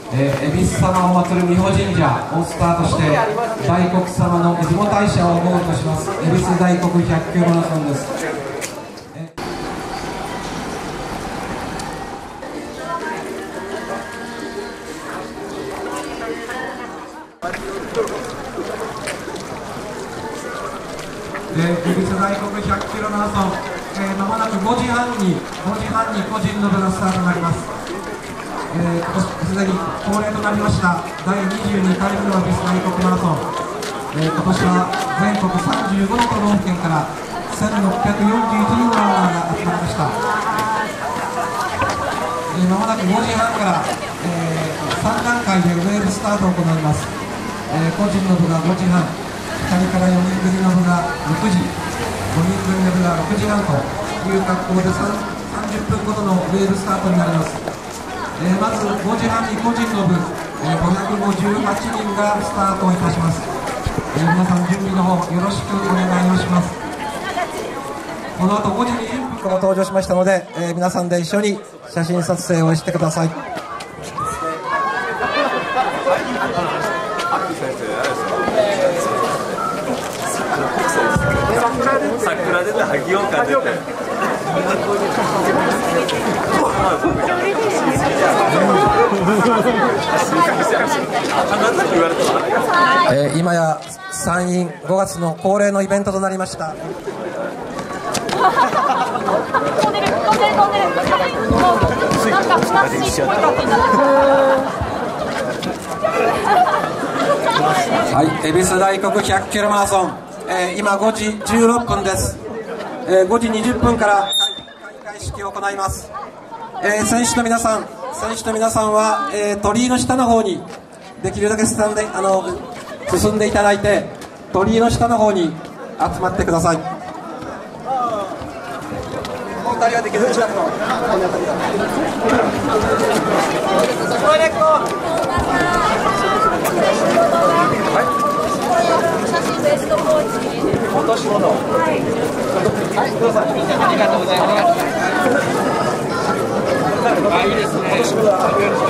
恵比寿様を祀る美保神社をスタートして、大黒様の出雲大社をゴールとします恵比寿大黒100キロマラソンです。恵比寿大黒100キロマラソン、まもなく5時半に個人の部がスタートになります。すでに恒例となりました第22回目の恵比寿大黒マラソン、今年は全国35の都道府県から1641人のランナーが集まりました。まもなく5時半から、3段階でウェーブスタートを行います。個人の部が5時半、2人から4人組の部が6時、5人組の部が6時半という格好で30分ごとのウェーブスタートになります。まず5時半に個人の部、558人がスタートいたします。皆さん準備の方よろしくお願いをします。この後5時20分から登場しましたので、皆さんで一緒に写真撮影をしてください。 桜出て萩音感出て今や山陰5月の恒例のイベントとなりました。はい、恵比寿大黒100キロマラソン、今5時16分です。5時20分から開会式を行います。選手の皆さんは、鳥居の下の方にできるだけ進んでいただいて、鳥居の下の方に集まってください。 落とし物。はい、どうぞ。ありがとうございます。あ、いいですね。落とし物。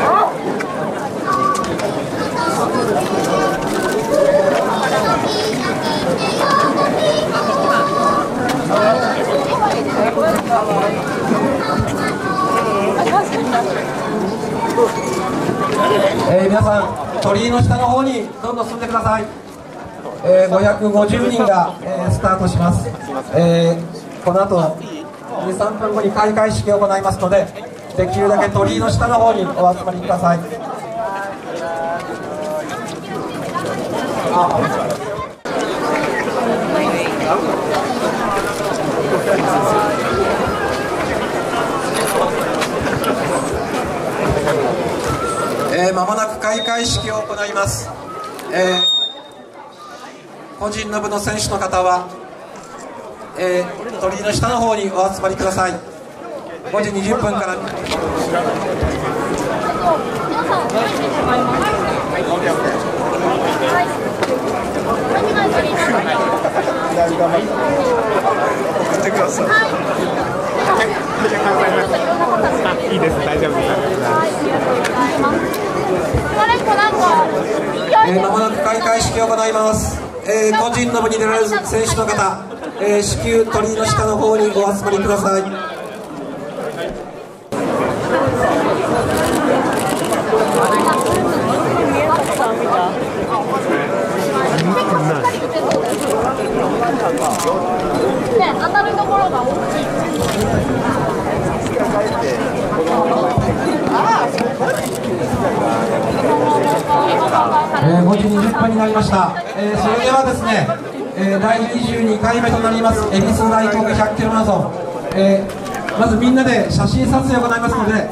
皆さん鳥居の下の方にどんどん進んでください。550人が、スタートします。この後 2,3 分後に開会式を行いますので、できるだけ鳥居の下の方にお集まりください。まもなく開会式を行います。個人の部の選手の方は、鳥居の下の方にお集まりください。5時20分から。 いいです、大丈夫です。 まもなく開会式を行います。個人の部に出られる選手の方、至急鳥居の下の方にお集まりください。 当たるところが大きい。 5時20分になりました。それではですね、第22回目となります恵比寿大黒100キロマラソン、まずみんなで写真撮影を行いますので、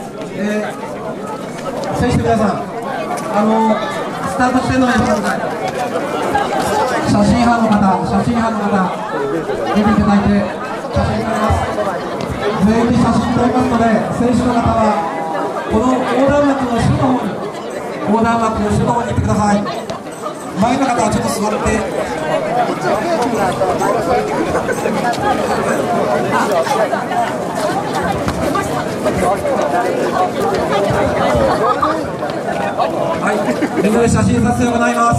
選手の皆さん、スタート地点の皆さん、写真班の方出ていただいて写真撮ります。全員で写真撮りますので、選手の方はこの横断幕の下の方に行ってください。前の方はちょっと座って。 で写真撮影を行います。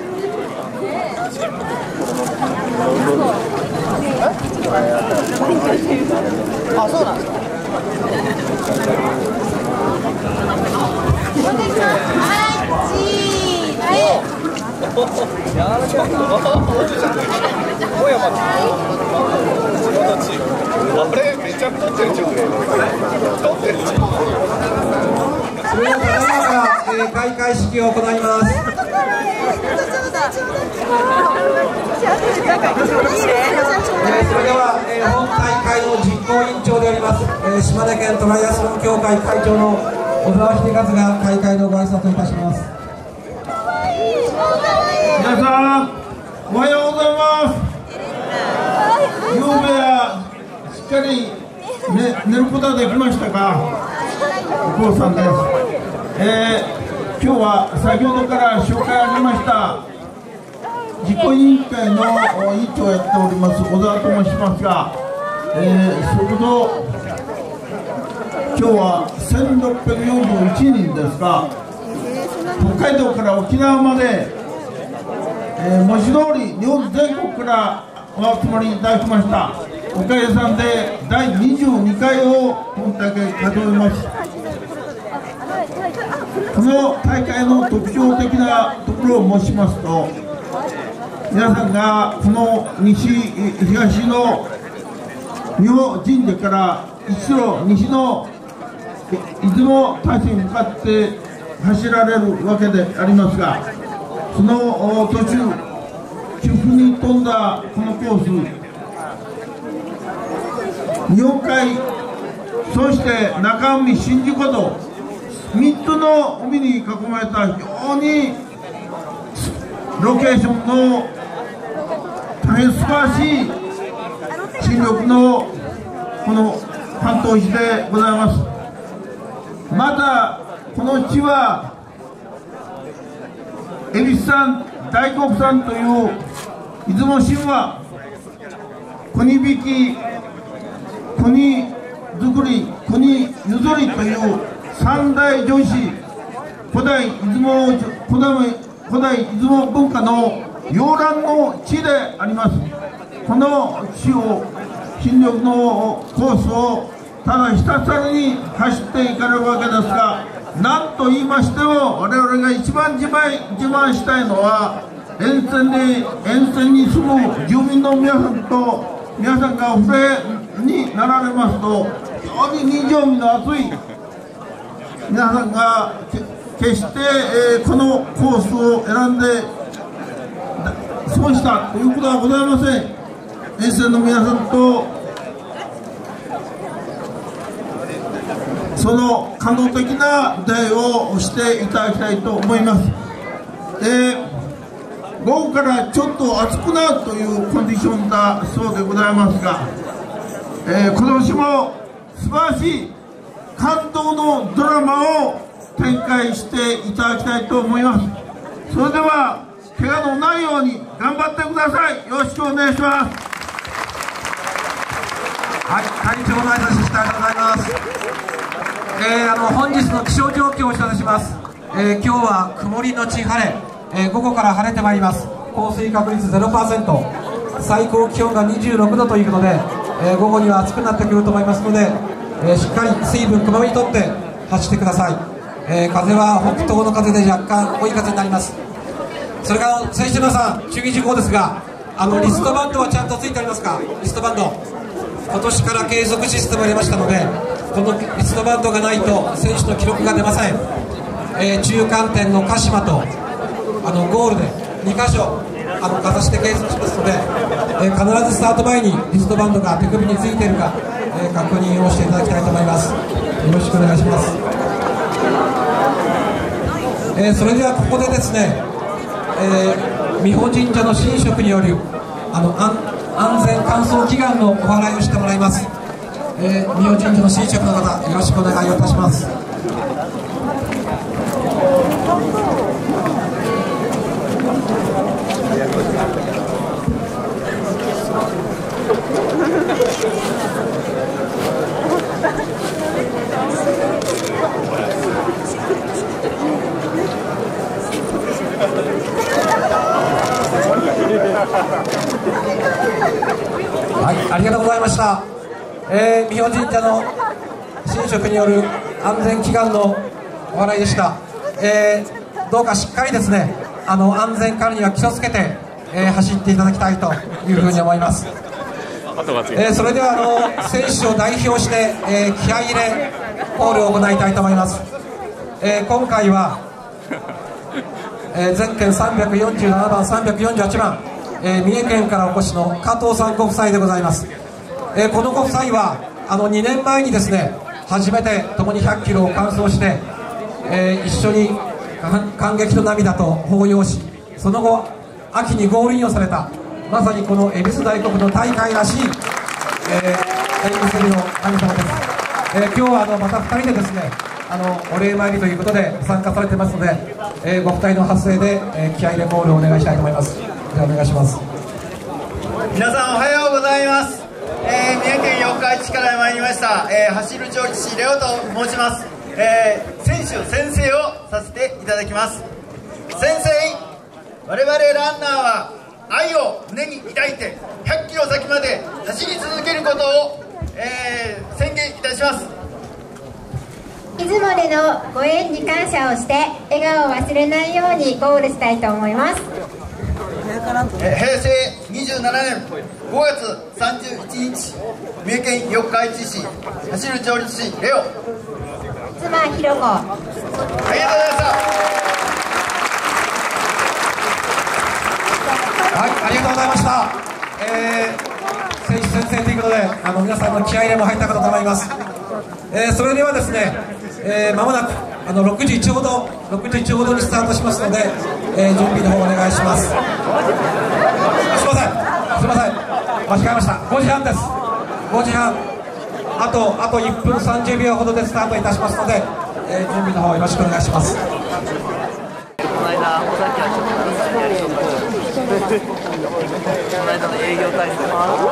あ、そうなんですか。 あれめちゃくちゃ撮ってるじゃん。撮ってるじゃん。 それではただいまから、開会式を行います。それでは、本大会の実行委員長であります、島根県トライアスロン協会会長の小沢秀和が開会のご挨拶をいたします。 皆さんおはようございます。ゆうべはしっかり、寝ることはできましたか。お父さんです。今日は先ほどから紹介ありました実行委員会の委員長をやっております小沢と申しますが、それほど今日は1641人ですが、北海道から沖縄まで、文字通り日本全国からお集まりいただきました。おかげさんで第22回を本大会数えます。この大会の特徴的なところを申しますと、皆さんがこの東の日本神社から一路西の出雲大社に向かって走られるわけでありますが、その途中起伏に富んだこのコース、日本海、そして中海、宍道湖と3つの海に囲まれた非常にロケーションの大変素晴らしい新緑のこの関東市でございます。またこの地は恵比寿産、大黒産という出雲神話、国引き、国作り、国譲りという三大女子、古代出雲文化の洋蘭の地であります。この地を新緑のコースをただひたすらに走っていかれるわけですが、なんと言いましても我々が一番自慢したいのは、沿線に住む住民の皆さんがお触れになられますと、非常に人情味の厚い皆さんが決して、このコースを選んで損したということはございません。沿線の皆さんとその感動的な出会いをしていただきたいと思います。午後からちょっと暑くなるというコンディションだそうでございますが、今年も素晴らしい感動のドラマを展開していただきたいと思います。それでは怪我のないように頑張ってください。よろしくお願いします。 はい、会長の挨拶したいと思います。本日の気象状況をお知らせします。今日は曇りのち晴れ、午後から晴れてまいります。降水確率 0%、最高気温が26度ということで、午後には暑くなってくると思いますので、しっかり水分こまめにとって走ってください。風は北東の風で若干追い風になります。それから選手の皆さん、注意事項ですが、リストバンドはちゃんとついてありますか。リストバンド、今年から継続システムが出ましたので、このリストバンドがないと選手の記録が出ません。中間点の鹿島とゴールで2箇所かざして計測しますので、必ずスタート前にリストバンドが手首についているか、確認をしていただきたいと思います。よろしくお願いします。それではここでですね、美保神社の神職による安全乾燥祈願のお祓いをしてもらいます。美保神社の神職の方、よろしくお願いをいたします。 、美保神社の神職による安全祈願のお笑いでした。どうかしっかりですね、安全管理には気をつけて、走っていただきたいというふうに思います。それでは選手を代表して、気合い入れコールを行いたいと思います。今回は、全県347番348番、三重県からお越しの加藤さんご夫妻でございます。このご夫妻は2年前にですね、初めて共に100キロを完走して、一緒に感激と涙と抱擁し、その後秋にゴールインをされた、まさにこの恵比寿大黒の大会らしい、縁結びの神様です。今日はまた2人でですね、お礼参りということで参加されてますので、ご二人の発声で、気合い入れコールをお願いしたいと思います。ではお願いします。 皆さんおはようございます。三重県四日市市から参りました、走る調理師レオと申します。選手宣誓をさせていただきます。宣誓、我々ランナーは愛を胸に抱いて100キロ先まで走り続けることを、宣言いたします。 出雲でのご縁に感謝をして笑顔を忘れないようにゴールしたいと思います。 平成27年5月31日三重県四日市市走る調理師レオ妻ひろ子、 ありがとうございました。 はい、ありがとうございました。選手宣誓ということで、皆さんの気合い入れも入ったかと思います。それではですね、まもなく6時1ほどにスタートしますので、準備の方お願いします。すいません、間違えました。5時半です。5時半、あと1分30秒ほどでスタートいたしますので、準備の方よろしくお願いします。 この間、お酒はちょっと皆さんにやりそうなこの間の営業体制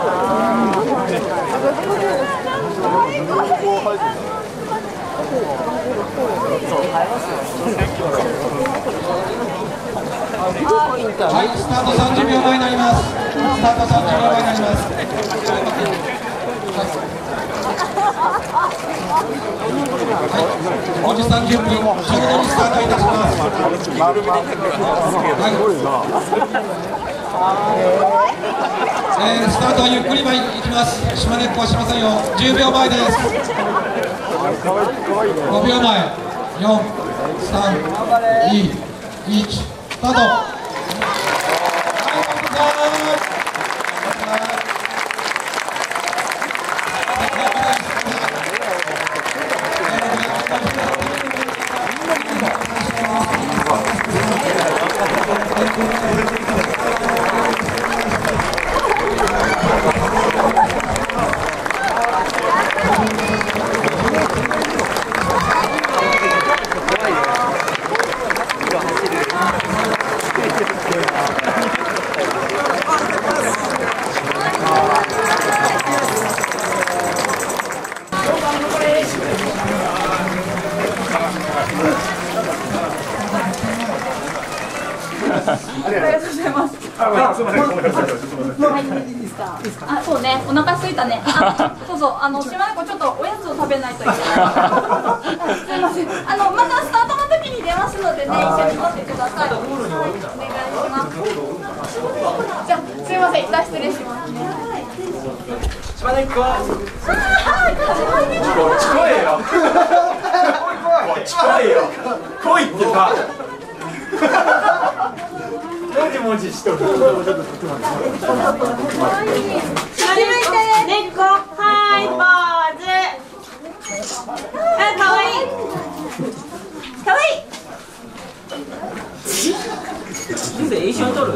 はい、スタート30秒前になります。スタート30秒前になります。5時30分ちょうどにスタートいたします。スタートはゆっくり前に行きます。島根っこはしませんよ。10秒前です。5秒前、4、3、2、1、スタート。 あ、そうね、お腹空いたね。そうそう、島根子ちょっとおやつを食べないといけない。すみません。またスタートの時に出ますのでね、一緒に乗ってください。はい、お願いします。じゃあ、すみません、一旦失礼しますね。 島根っ子近いよ来いってさもじもじしとる下に向いてねっこはいポーズかわいいかわいい先生一緒に撮る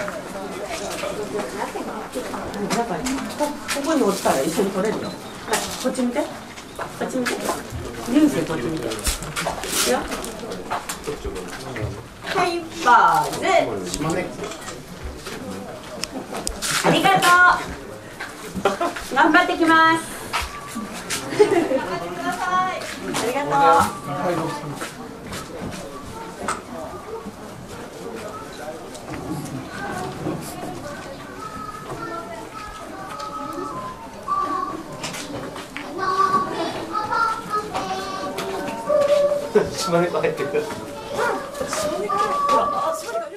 ここに落ちたら一緒に撮れるよ。はい、こっち見て。こっち見て。人生こっち見て。いくよ。はい、ポーズ。ありがとう。頑張ってきます。頑張ってください。ありがとう。 島根と入ってくる。 ほら、島根が